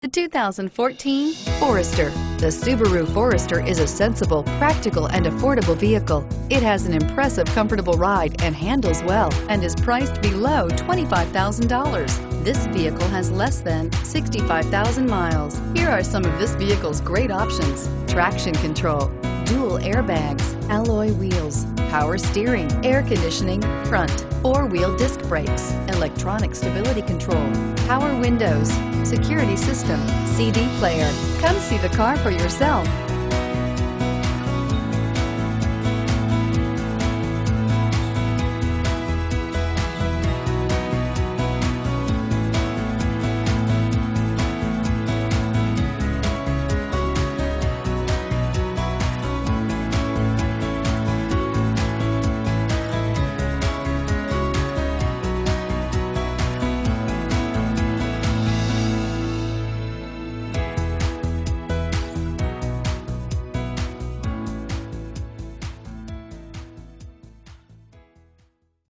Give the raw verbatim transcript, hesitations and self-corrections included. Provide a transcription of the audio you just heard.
The two thousand fourteen Forester. The Subaru Forester is a sensible, practical, and affordable vehicle. It has an impressive, comfortable ride and handles well and is priced below twenty-five thousand dollars. This vehicle has less than sixty-five thousand miles. Here are some of this vehicle's great options: traction control, dual airbags, alloy wheels, power steering, air conditioning, front, four-wheel disc brakes, electronic stability control, power windows, security system, C D player. Come see the car for yourself.